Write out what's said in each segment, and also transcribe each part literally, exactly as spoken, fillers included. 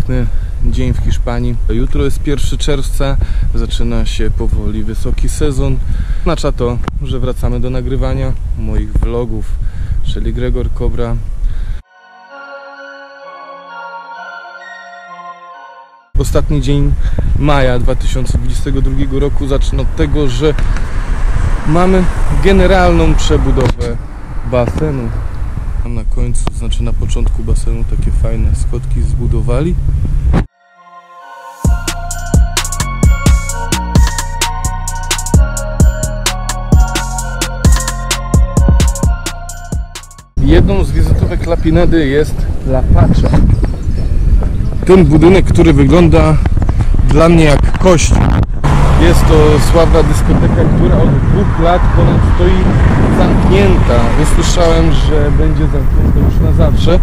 piękny dzień w Hiszpanii. Jutro jest pierwszego czerwca, zaczyna się powoli wysoki sezon. Oznacza to, że wracamy do nagrywania moich vlogów, czyli Gregor Kobra. Ostatni dzień maja dwa tysiące dwudziestego drugiego roku. Zacznę od tego, że mamy generalną przebudowę basenu. Na końcu, znaczy na początku basenu, takie fajne schodki zbudowali. Jedną z wizytówek La Pinedy jest La Pacha. Ten budynek, który wygląda dla mnie jak kościół. Jest to sławna dyskoteka, która od dwóch lat ponad stoi zamknięta. Usłyszałem, że będzie zamknięta już na zawsze.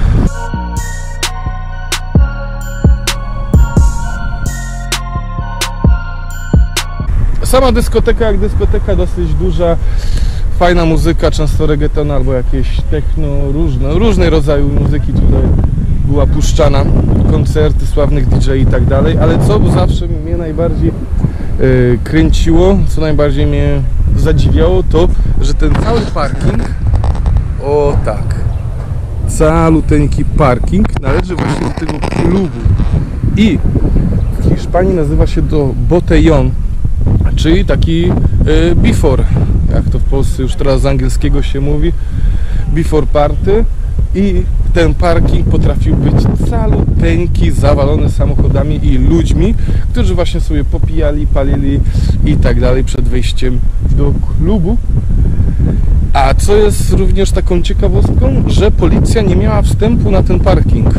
Sama dyskoteka jak dyskoteka, dosyć duża, fajna muzyka, często reggaeton albo jakieś techno, różne, różnej rodzaju muzyki tutaj była puszczana, koncerty sławnych D J i tak dalej, ale co bo zawsze mnie najbardziej yy, kręciło, co najbardziej mnie zadziwiało, to, że ten cały parking, o tak, caluteńki parking należy właśnie do tego klubu i w Hiszpanii nazywa się to botellón, czyli taki yy, before, jak to w Polsce już teraz z angielskiego się mówi, before party. I ten parking potrafił być caluteńki, zawalony samochodami i ludźmi, którzy właśnie sobie popijali, palili i tak dalej przed wejściem do klubu. A co jest również taką ciekawostką, że policja nie miała wstępu na ten parking.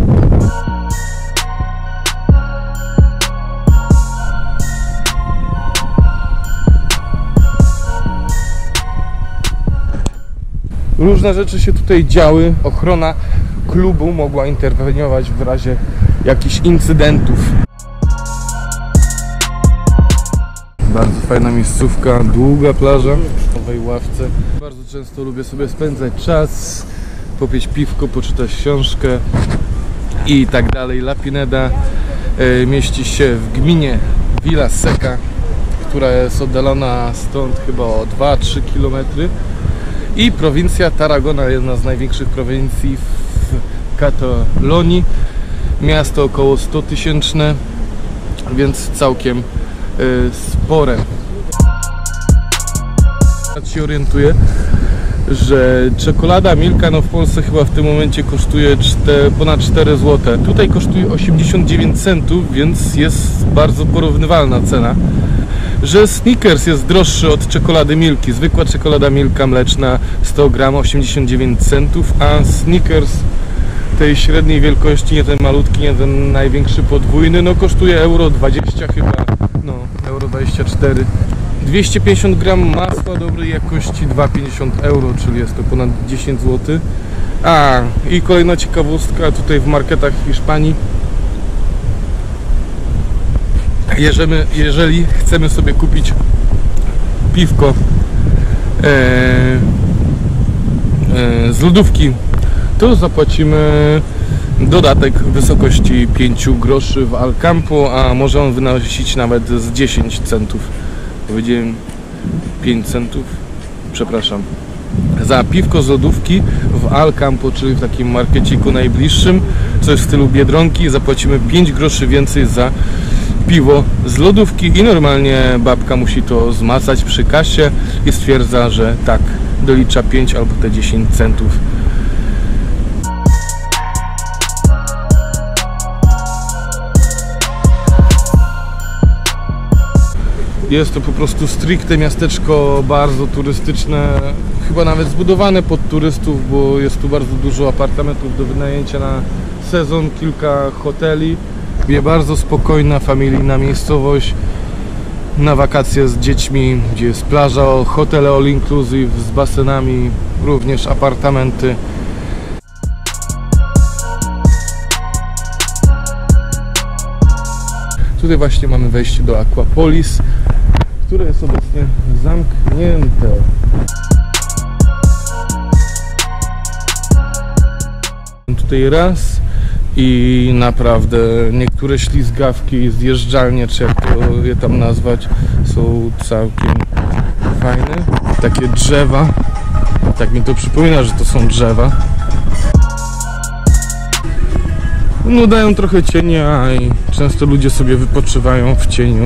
Różne rzeczy się tutaj działy. Ochrona klubu mogła interweniować w razie jakichś incydentów. Bardzo fajna miejscówka, długa plaża w nowej ławce. Bardzo często lubię sobie spędzać czas, popić piwko, poczytać książkę i tak dalej. La Pineda e, mieści się w gminie Vila Seca, która jest oddalona stąd chyba o dwa trzy kilometry. I prowincja Tarragona, jedna z największych prowincji w Katalonii. Miasto około sto tysięczne, więc całkiem y, spore. Ja się orientuję, że czekolada Milka no w Polsce chyba w tym momencie kosztuje ponad cztery złote. Tutaj kosztuje osiemdziesiąt dziewięć centów, więc jest bardzo porównywalna cena. Że Snickers jest droższy od czekolady Milki. Zwykła czekolada Milka mleczna sto gramów osiemdziesiąt dziewięć centów, a Snickers tej średniej wielkości, nie ten malutki, nie ten największy podwójny, no kosztuje euro dwadzieścia chyba, no euro dwadzieścia cztery. dwieście pięćdziesiąt gramów masła dobrej jakości, dwa pięćdziesiąt euro, czyli jest to ponad dziesięć złotych. A i kolejna ciekawostka tutaj w marketach Hiszpanii. Jeżeli, jeżeli chcemy sobie kupić piwko e, e, z lodówki, to zapłacimy dodatek w wysokości pięć groszy w Alcampo, a może on wynosić nawet z dziesięć centów. Powiedziałem pięć centów, przepraszam. Za piwko z lodówki w Alcampo, czyli w takim markeciku najbliższym, coś w stylu Biedronki, zapłacimy pięć groszy więcej za piwo z lodówki i normalnie babka musi to zmacać przy kasie i stwierdza, że tak, dolicza pięć albo te dziesięć centów. Jest to po prostu stricte miasteczko bardzo turystyczne, chyba nawet zbudowane pod turystów, bo jest tu bardzo dużo apartamentów do wynajęcia na sezon, kilka hoteli. Bardzo spokojna, familijna miejscowość na wakacje z dziećmi, gdzie jest plaża, hotele all inclusive z basenami, również apartamenty. Tutaj właśnie mamy wejście do Aquapolis, które jest obecnie zamknięte. Tutaj raz, i naprawdę niektóre ślizgawki, zjeżdżalnie, czy jak to je tam nazwać, są całkiem fajne. Takie drzewa, tak mi to przypomina, że to są drzewa. No dają trochę cienia i często ludzie sobie wypoczywają w cieniu.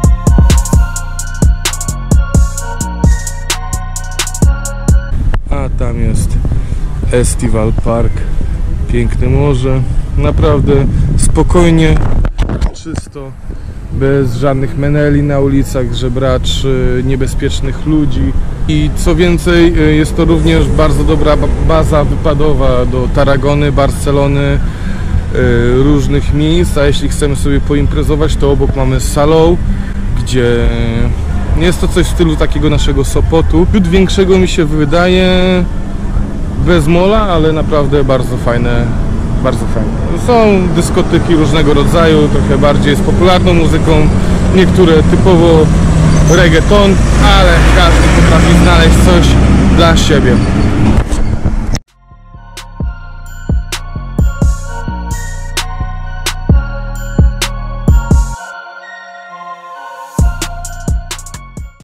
A tam jest Estival Park, piękne morze, naprawdę spokojnie, czysto, bez żadnych meneli na ulicach, żebraczy, niebezpiecznych ludzi. I co więcej, jest to również bardzo dobra baza wypadowa do Tarragony, Barcelony, różnych miejsc, a jeśli chcemy sobie poimprezować, to obok mamy Salou, gdzie jest to coś w stylu takiego naszego Sopotu. Ciut większego mi się wydaje, bez mola, ale naprawdę bardzo fajne, bardzo fajne. Są dyskoteki różnego rodzaju, trochę bardziej z popularną muzyką, niektóre typowo reggaeton, ale każdy potrafi znaleźć coś dla siebie.